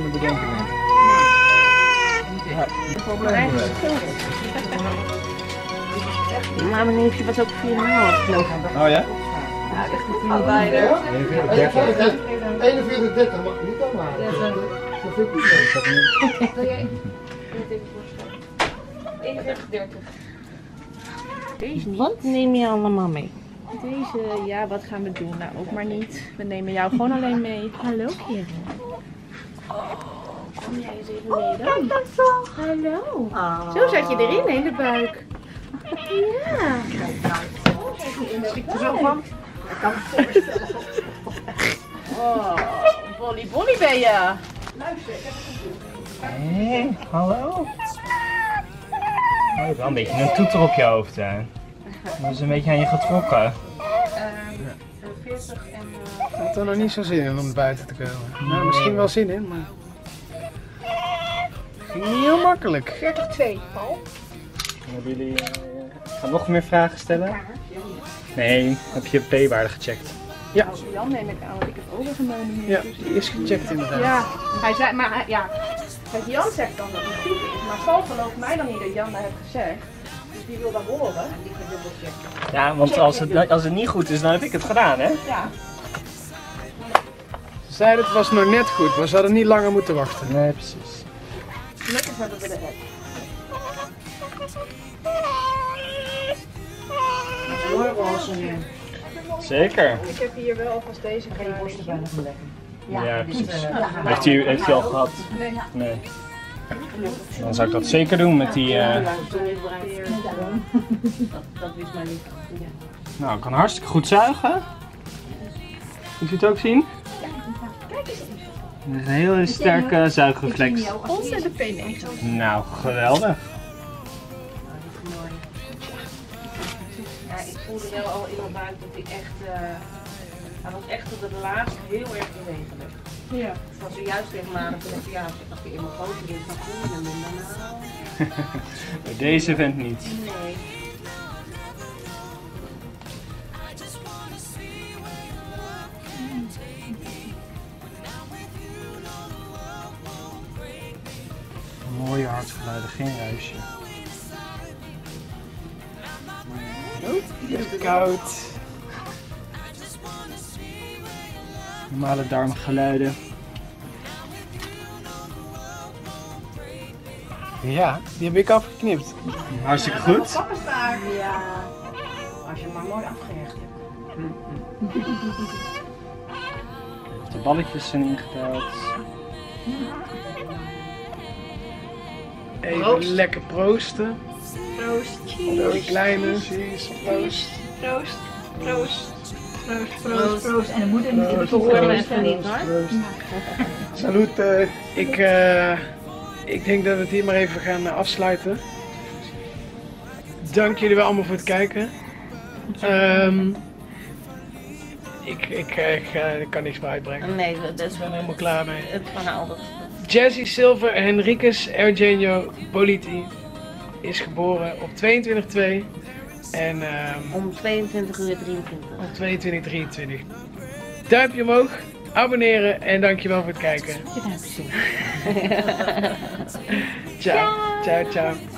kunnen bedenken net. Ja, probleem. Maar mijn neefje was ook 4,5 geloof ik. Oh ja? Ja, echt een arbeider. 41,30. 41,30 mag je niet aanmaken. Dat vind ik niet. Wil jij even voorstellen? 41,30. Deze niet. Wat neem je allemaal mee? Deze, ja, wat gaan we doen? Nou, ook maar niet. We nemen jou gewoon alleen mee. Hallo, kerel. Kom jij eens even mee dan? Kijk dat zo. Hallo. Oh. Zo zat je erin, in de buik. Ja. Zo van. Oh, bolly bolly ben je. Hé, hallo? Oh, je hebt wel een beetje een toeter op je hoofd, hè? Dat is een beetje aan je getrokken. 40 en... Ik had er nog niet zo zin in om buiten te komen. Nou, misschien wel zin in, maar... Ging niet heel makkelijk. 40,2, Paul. Hebben jullie gaan nog meer vragen stellen? Nee, heb je P-waarde gecheckt? Ja. Nou, Jan neem ik aan dat ik het overgenomen heb. Ja, Dus- die is gecheckt inderdaad. Ja, hij zei, maar ja, kijk, Jan zegt dan dat het goed is, maar Paul gelooft mij dan niet dat Jan dat heeft gezegd. Dus die wil dat horen. Ja, want als het niet goed is, dan heb ik het gedaan, hè? Ja. Ze zeiden het was nog net goed, maar ze hadden niet langer moeten wachten. Nee, precies. Gelukkig hebben we de app. Mooi roze nu. Zeker. Ik heb hier wel alvast deze Ga je borsten bijna beleggen. Ja, precies. ja. Heeft hij al gehad? Nee. Nee. Dan zou ik dat zeker doen met die... Dat wist mij niet. Ja. Nou, ik kan hartstikke goed zuigen. Moet je het ook zien? Kijk eens. Dat is een hele sterke zuigreflex. Ontzettend P90. Nou, geweldig. Ja, ik voelde wel al in mijn buik dat hij echt, hij was echt tot het laatst heel erg bewegelijk. Ja. Het was zojuist regelmatig toen ik, ja, als je in mijn grote ding van voelen en dan Bij deze vent niet. nee. Mooie hartgeluiden, geen ruisje. Koud. Normale darmgeluiden. Ja, die heb ik afgeknipt. Hartstikke goed. Ja, als je maar mooi afgerecht hebt. De balletjes zijn ingeteld. Even lekker proosten. Proost. Zo een kleine, zie je, proost. Proost. Proost. Proost. Proost, proost. En de moeder moet Proost, het horen proost, even niet hoor. proost. Salut, ik denk dat we het hier maar even gaan afsluiten. Dank jullie wel allemaal voor het kijken. Ik kan niks meer uitbrengen. Nee, dat is Ik ben er helemaal klaar mee. het verhaal. Dat... Jesse Silver Henriquez Eugenio Politi is geboren op 22/2 en Om 22:23. op 22/23. Duimpje omhoog, abonneren en dankjewel voor het kijken. Je duimpje. Ciao, ciao, ciao.